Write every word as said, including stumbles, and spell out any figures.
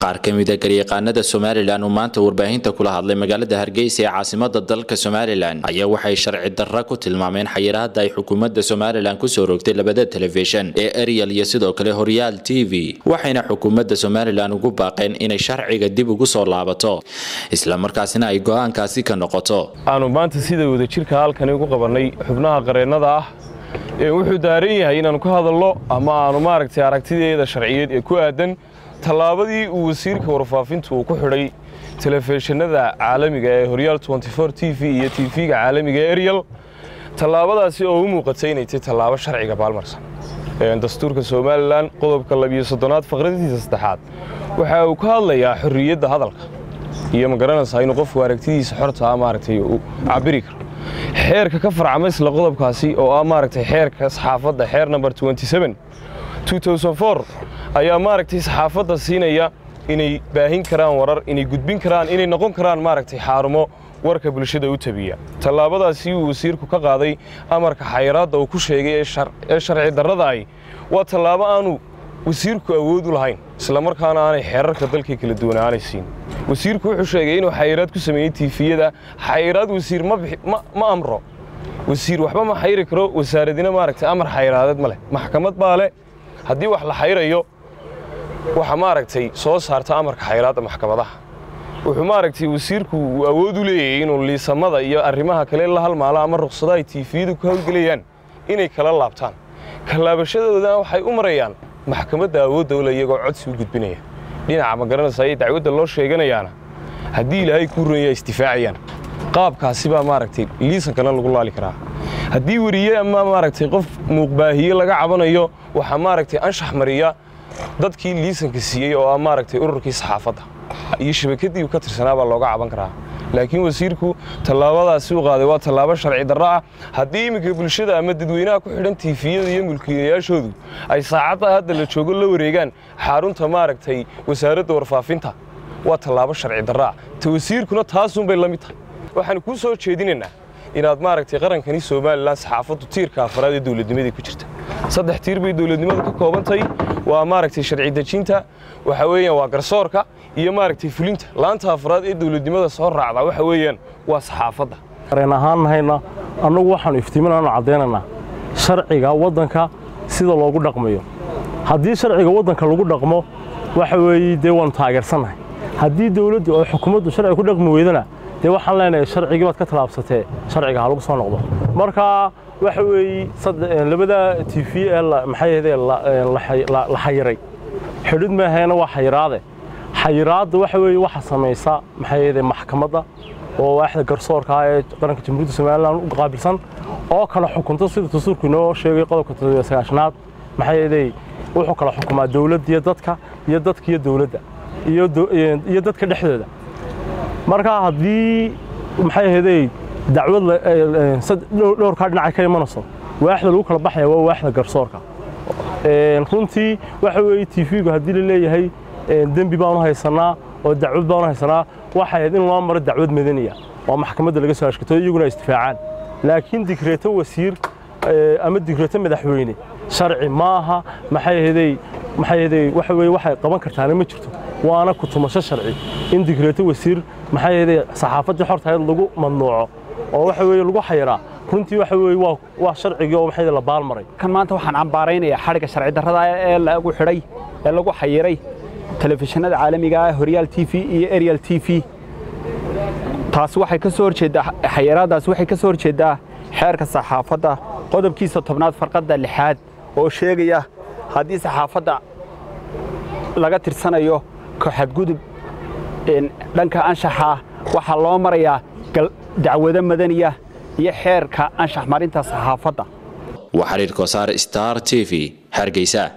qaar ka mid ah garyaqaanada Somaliland oo maanta warbaahinta kula hadlay magaalada Hargeysa ee caasimadda dalka Somaliland ayaa waxay sharci darro ku tilmaameen xayiraadda ay xukuumadda Somaliland ku soo rogtay labada telefishan ee Ariel iyo sidoo kale Horyaal T V waxayna xukuumadda Somaliland ugu baaqeen inay sharciga dib ugu soo laabato isla markaasina ay go'aankaasi ka noqoto aanu maanta sida wada jirka halkan ugu qabanay xubnaha qareenada ah ee wuxuu daaran yahay inaan ku hadalno ama aanu maaragtay aragtideeda sharciyeed ee ku aadan tallaabadii uu wasiirka warfaafintu uu ku xidhay telefishinada caalamiga ee Horyaal twenty-four T V iyo T V-ga caalamiga ee Ariel tallaabadaasi oo u muuqatay inay tahay tallaabo sharciga baalmarsan ee dastuurka Somaliland qodobka laba iyo soddonaad faqradiisa saddexaad waxa uu ka hadlayaa xorriyadda hadalka iyo ma garanaysaa inuu qofku aragtidiisa xorta ah maaragtay uu cabiri karo xeerka ka farcamay isla qodobkaasi oo ah maaragtay xeerka saxaafadda xeer number twenty-seven two thousand four ayaa maaragtay saxaafadda siinaya inay baahin karaan warar inay gudbin karaan inay noqon karaan maaragtay xarumo warka bulshada u tabiya tallaabadaasi uu wasiirku ka qaaday amarka xayiraadda uu ku sheegay ee sharci darrada ay waa tallaabo aanu wasiirku awood u lahayn isla markaana aanay xeerarka dalka kala duwan aanay siin wasiirku wuxuu sheegay inuu xayiraad ku sameeyay tiifiyada xayiraad wasiir ma ma amro wasiir waxba ma xayiri karo wasaaradina maaragtay amar xayiraadeed ma leh maxkamad baa leh haddii wax la xayirayo waxa maaragtay soo saarta amarka xayiraadda maxkamadaha wuxuu maaragtay wasiirku awood u leeyahay inuu liisamada iyo arrimaha kale la halmaalo ama ruqsadaha ay tiifiyadu ku hawlgelayaan inay kala laabtaan kalaabashadooda waxay u marayaan maxkamadda awoodda u iyagoo codsi u gudbinaya dhinaca ma garanaysaa ay dacwadda loo sheeganayaana haddii ilaahay ku runaya istifaaciyaan qaabkaasi baa maaragtay liisankana lagu laali karaa haddii wariye ama maaragtay qof muuqbaahiye laga cabanayo waxa maaragtay anshax mariya dadkii liisanka siiyey oo maaragtay ururkii saxaafadda iyo shabakadii ka tirsanaa baa looga caban karaa laakiin wasiirku tallaabadaasi uu qaaday waa tallaabo sharci darro ah haddii iminka bulshada ama dadweynaha ku xidhan tiifiyada iyo mulkiilayaashoodu ay saacadda hadda la joogo la wareegaan xarunta maaragtay wasaaradda warfaafinta waa tallaabo sharci darro ah ta wasiirkuna taasunbay la mid tahay waxaan kuu soo jeedinaynaa inaad maaragtay qarankani Somaliland saxaafaddu tiirka afraad ee dawladnimadii ku jirta saddex tiir bay dawladnimadu ka koobantay waa maaragtay sharci dejinta waxa weeyaan waa garsoorka iyo maaragtay fulinta laanta afraad ee dawladnimada soo raacda waxa weeyaan waa saxaafadda qareen ahaan hayna anagu waxaan iftiiminayna cadeynana sharciga wadanka sida loogu dhaqmayo haddii sharciga wadanka lagu dhaqmo waxa weeyii dee waan taageersanahay haddii dawladdu oo xukuumaddu sharci ku dhaqmi weydana dee waxaan leenahay sharcigii baad ka talaabsatay sharciga ha lagu soo noqdo marka waxa weeyii labada T V ee maxay ahayd la xayiray xidid ma ahayna waa xayiraade xayiraadda waxa weeyii waxa sameeysa maxay ahayd maxkamadda oo waaxda garsoorka ee qaranka Jamhuuriyadda Somaliland u qaabilsan oo kala xukunta sida dastuurku inoo sheegay qodobka sagaashanaad maxay ahayd wuxuu kala xukumaa dawladda iyo dadka iyo dadka iyo dawladda iyo iyo dadka dhexdooda marka haddii maxay ahayd dacwad dhowr ka dhinac ka imanayso waaxda lagu kala baxaya waa waaxda garsoorka een runtii waxa weey T V-gu haddii la leeyahay dambi baan u haysanaa oo dacwad baan u haysanaa waxa ay in loo maro dacwad madaniya oo maxkamadda laga soo ashkato iyaguna istifaacaan laakiin dikreeto wasiir ama dikreeto madaxweyne sharci maaha maxay ahayd maxay ahayd waxa weey waxay qaban kartaa ma jirto waana ku tumasho sharci in dikreeto wasiir maxay ahayd saxaafadda xorta lagu mamnuuco oo waxa weey lagu xayiraa runtii waxa weey waa waa sharciga oo maxay la baal maray kan maanta waxaan cambaaraynayaa xariga sharci darrada ee lagu xidhay ee lagu xayiray telefishinada caalamiga ah Horyaal T V iyo Ariel T V taas waxay ka soo horjeedaa xayiraadaas waxay ka soo horjeedaa xeerka saxaafadda qodobkiisa tobnaad farqada lixaad oo sheegaya haddii saxaafadda laga tirsanayo ka xadgudub in dhanka anshaxa waxa loo marayaa dacwada madaniya iyo xeerka anshax marinta saxaafadda وحرير كوسار ستار تي في Hargeysa